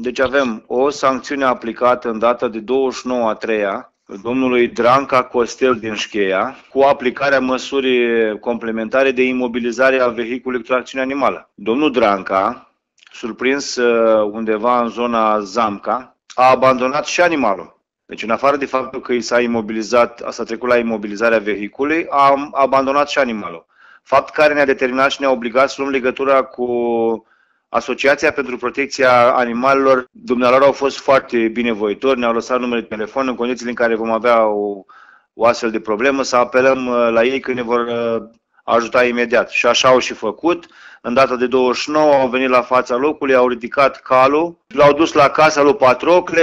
Deci avem o sancțiune aplicată în data de 29/3 domnului Dranca Costel din Șcheia, cu aplicarea măsurii complementare de imobilizare a vehiculului cu tracțiune animală. Domnul Dranca, surprins undeva în zona Zamca, a abandonat și animalul. Deci, în afară de faptul că s-a trecut la imobilizarea vehiculului, a abandonat și animalul. Fapt care ne-a determinat și ne-a obligat să luăm legătura cu Asociația pentru Protecția Animalelor. Dumnealor au fost foarte binevoitori, ne-au lăsat numele de telefon în condițiile în care vom avea o astfel de problemă, să apelăm la ei că ne vor ajuta imediat. Și așa au și făcut. În data de 29 au venit la fața locului, au ridicat calul, l-au dus la casa lui Patrocle,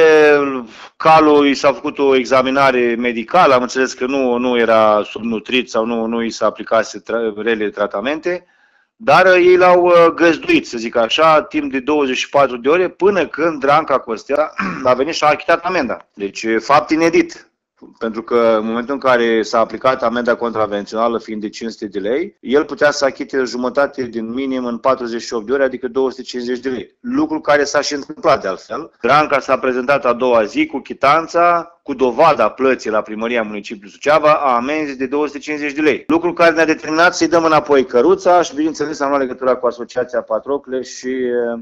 calul i s-a făcut o examinare medicală, am înțeles că nu era subnutrit sau nu i s-a aplicase rele tratamente, dar ei l-au găzduit, să zic așa, timp de 24 de ore, până când Dranca Costel a venit și a achitat amenda. Deci, fapt inedit. Pentru că în momentul în care s-a aplicat amenda contravențională fiind de 500 de lei, el putea să achite jumătate din minim în 48 de ore, adică 250 de lei. Lucru care s-a și întâmplat de altfel. Dranca s-a prezentat a doua zi cu chitanța, cu dovada plății la primăria municipiului Suceava a amenzii de 250 de lei. Lucru care ne-a determinat să-i dăm înapoi căruța și, bineînțeles, am luat legătura cu Asociația Patrocle și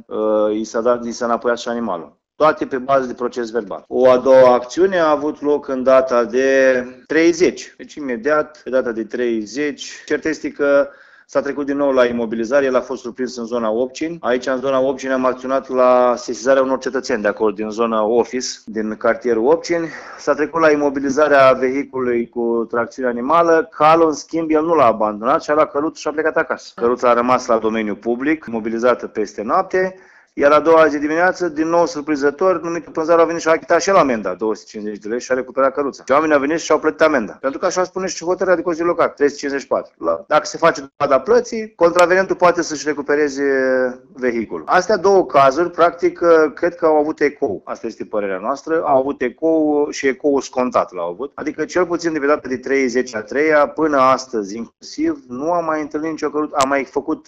i s-a înapoiat și animalul. Toate pe bază de proces verbal. O a doua acțiune a avut loc în data de 30. Deci imediat, pe data de 30, cert este că s-a trecut din nou la imobilizare, el a fost surprins în zona Opcini. Aici, în zona Opcini, am acționat la sesizarea unor cetățeni de acolo, din zona Office, din cartierul Opcini. S-a trecut la imobilizarea vehiculului cu tracțiune animală. Calul, în schimb, el nu l-a abandonat și a luat căruța și a plecat acasă. Căruța a rămas la domeniu public, imobilizată peste noapte. Iar a doua zi dimineață, din nou surprinzător, numitul pânzar a venit și a achitat și el amenda, 250 de lei, și a recuperat căruța. Și oamenii au venit și au plătit amenda. Pentru că așa spune și hotărârea de Consiliul Local, 354. Dacă se face dovada plății, contravenentul poate să-și recupereze vehiculul. Astea două cazuri, practic, cred că au avut ecou. Asta este părerea noastră. Au avut ecou și ecou scontat l-au avut. Adică cel puțin de pe data de 30/3 până astăzi inclusiv, nu am mai întâlnit nicio căruță. Am mai făcut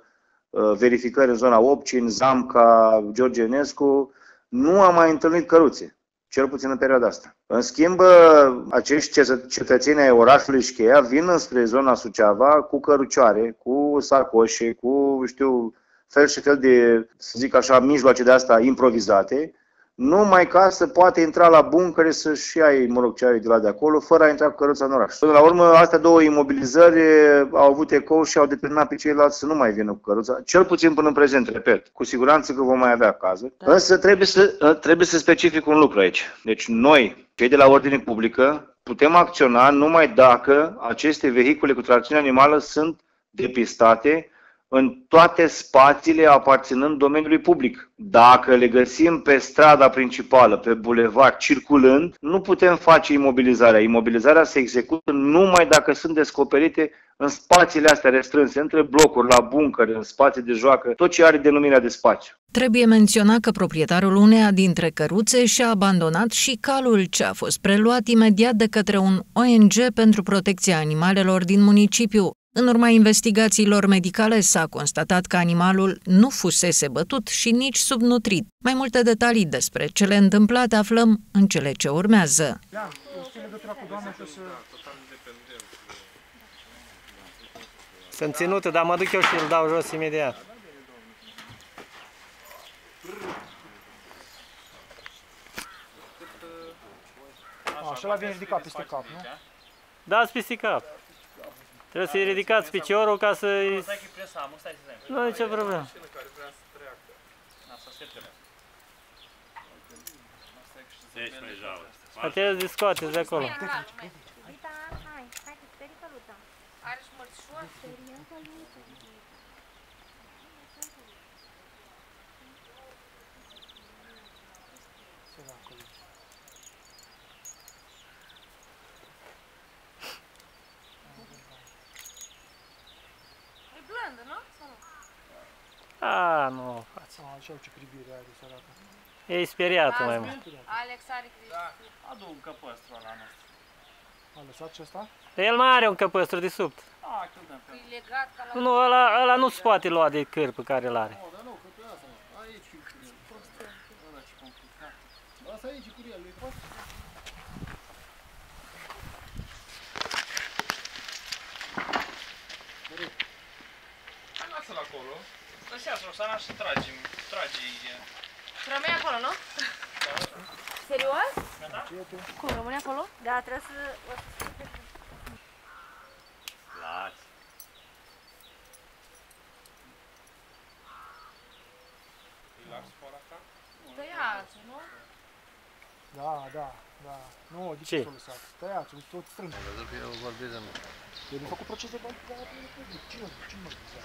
verificări în zona Opcini, Zamca, George Enescu, nu am mai întâlnit căruțe, cel puțin în perioada asta. În schimb, acești cetățeni ai orașului Șcheia vin înspre zona Suceava cu cărucioare, cu sacoșe, cu, fel și fel de, să zic așa, mijloace de asta improvizate, numai ca să poate intra la buncăre să-și ia, ce are de la de acolo, fără a intra cu căruța în oraș. Până la urmă, astea două imobilizări au avut ecou și au determinat pe ceilalți să nu mai vină cu căruța, cel puțin până în prezent, repet. Cu siguranță că vom mai avea cazuri. Da. Însă trebuie să specific un lucru aici. Deci noi, cei de la ordine publică, putem acționa numai dacă aceste vehicule cu tracțiune animală sunt depistate în toate spațiile aparținând domeniului public. Dacă le găsim pe strada principală, pe bulevard, circulând, nu putem face imobilizarea. Imobilizarea se execută numai dacă sunt descoperite în spațiile astea restrânse, între blocuri, la buncări, în spații de joacă, tot ce are denumirea de spațiu. Trebuie menționat că proprietarul uneia dintre căruțe și-a abandonat și calul ce a fost preluat imediat de către un ONG pentru protecția animalelor din municipiu. În urma investigațiilor medicale s-a constatat că animalul nu fusese bătut și nici subnutrit. Mai multe detalii despre cele întâmplate aflăm în cele ce urmează. Sunt ținută, dar mă duc eu și îl dau jos imediat. Așa l-a bine ridicat peste cap, nu? Dați peste cap. Trebuie să-i ridicați piciorul ca să-i... Nu e nicio problemă. Trebuie să scoateți de acolo. Nu, față. Așa ce privire are sărată. E speriată mai mult. Alex are grijă. Adu un căpăstru ăla nostru. A lăsat ce ăsta? El mai are un căpăstru de sub. E legat ca la... Nu, ăla nu se poate lua de cârpă care îl are. Nu, dar nu, că pe asta, aici. aici cu el, lui poți? Lasă-l acolo. Lăseați Roxana și trage ideea. Rămâi acolo, nu? Serios? Cum, rămâne acolo? Da, trebuie să... Lasă. Îi lași fără acá? Tăiați, nu? Da, da, da. Nu, de ce s-o lăsat? Tăiați, tot strâng. Am văzut că eu vorbesc în... El a făcut proces de bani la public. Cine mă vizat?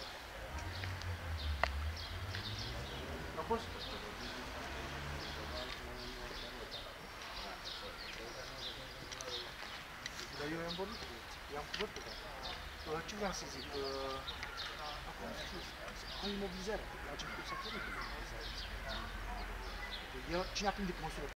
A fost? Dar eu i-am vorbit cu el. I-am vorbit cu el. Ce vreau să zic? Acum am spus. Cu imobilizarea. La ce să fără cu imobilizarea. Cine a prinde pe măsură?